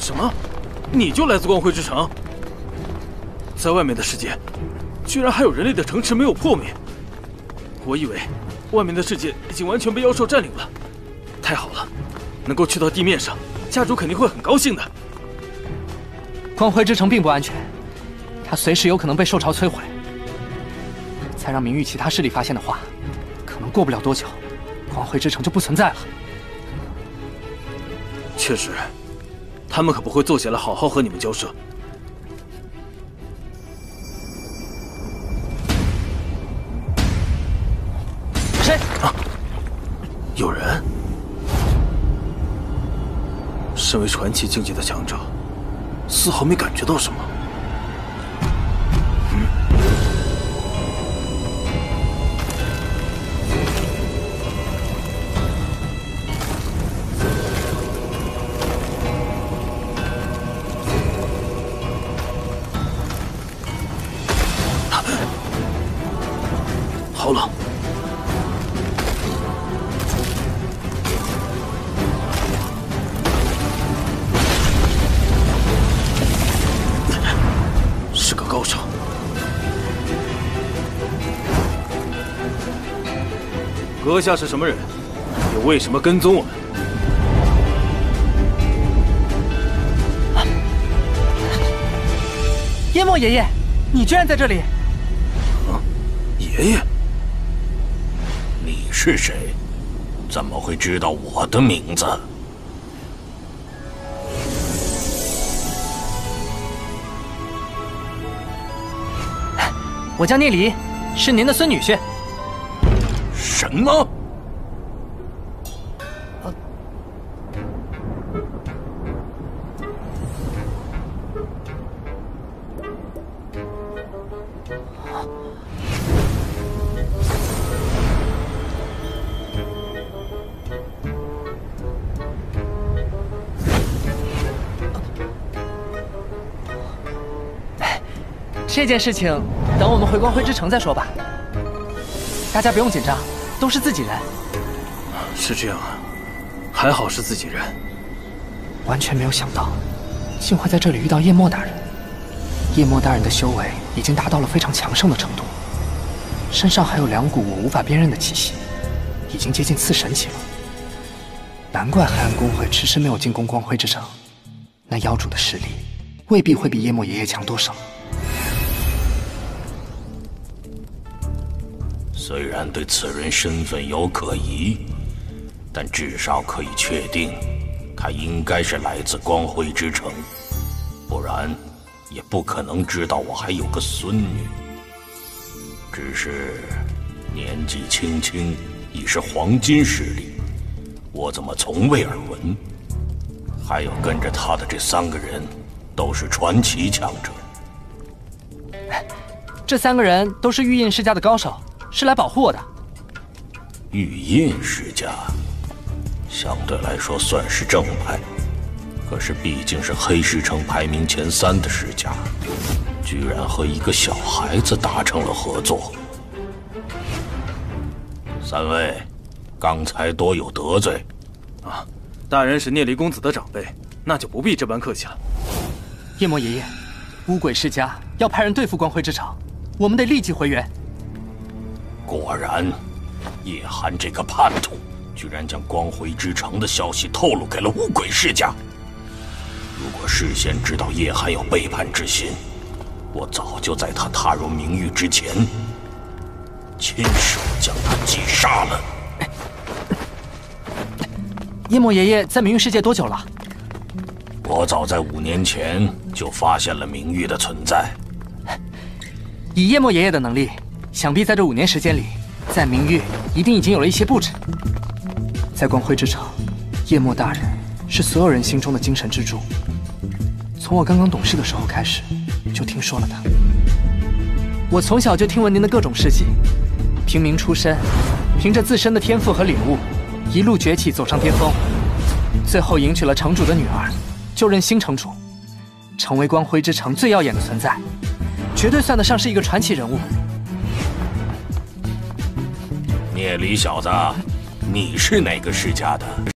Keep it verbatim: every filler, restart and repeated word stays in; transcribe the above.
什么？你就来自光辉之城？在外面的世界，居然还有人类的城池没有破灭。我以为外面的世界已经完全被妖兽占领了。太好了，能够去到地面上，家主肯定会很高兴的。 光辉之城并不安全，它随时有可能被兽潮摧毁。再让明域其他势力发现的话，可能过不了多久，光辉之城就不存在了。 确实，他们可不会坐下来好好和你们交涉。 谁？ 啊！有人。身为传奇境界的强者，丝毫没感觉到什么。嗯。好冷。是个高手。阁下是什么人？又为什么跟踪我们？ 淹没爷爷，你居然在这里！ 啊，爷爷。 你是谁？怎么会知道我的名字？ 我叫聂离，是您的孙女婿。 什么？ 这件事情等我们回光辉之城再说吧。大家不用紧张，都是自己人。 是这样啊，还好是自己人。 完全没有想到，竟会在这里遇到夜墨大人。夜墨大人的修为已经达到了非常强盛的程度，身上还有两股我无法辨认的气息，已经接近次神级了。难怪海岸公会迟迟没有进攻光辉之城，那妖主的实力未必会比夜墨爷爷强多少。 虽然对此人身份有可疑，但至少可以确定，他应该是来自光辉之城，不然也不可能知道我还有个孙女。只是年纪轻轻已是黄金实力，我怎么从未耳闻？还有跟着他的这三个人，都是传奇强者。 这三个人都是玉印世家的高手。是来保护我的。 玉印世家相对来说算是正派，可是毕竟是黑石城排名前三的世家，居然和一个小孩子达成了合作。三位，刚才多有得罪。 啊，大人是聂离公子的长辈，那就不必这般客气了。 夜魔爷爷，乌鬼世家要派人对付光辉之城，我们得立即回援。 果然，叶寒这个叛徒，居然将光辉之城的消息透露给了乌鬼世家。如果事先知道叶寒有背叛之心，我早就在他踏入明域之前，亲手将他击杀了。 夜魔爷爷在明域世界多久了？ 我早在五年前就发现了明域的存在。 以夜魔爷爷的能力，想必在这五年时间里，在明域一定已经有了一些布置。在光辉之城，夜魔大人是所有人心中的精神支柱。从我刚刚懂事的时候开始，就听说了他。我从小就听闻您的各种事迹，平民出身，凭着自身的天赋和领悟，一路崛起走上巅峰，最后迎娶了城主的女儿，就任新城主，成为光辉之城最耀眼的存在，绝对算得上是一个传奇人物。 聂离小子，你是哪个世家的？